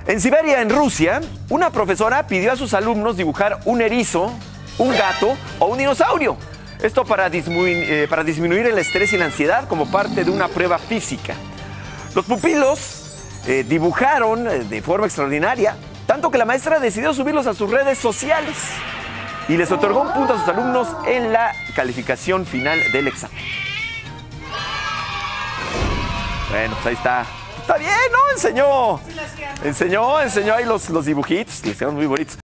En Siberia, en Rusia, una profesora pidió a sus alumnos dibujar un erizo, un gato o un dinosaurio. Esto para disminuir el estrés y la ansiedad como parte de una prueba física. Los pupilos dibujaron de forma extraordinaria, tanto que la maestra decidió subirlos a sus redes sociales y les otorgó un punto a sus alumnos en la calificación final del examen. Bueno, pues ahí está. Está bien, ¿no? Enseñó ahí los dibujitos, les quedaron muy bonitos.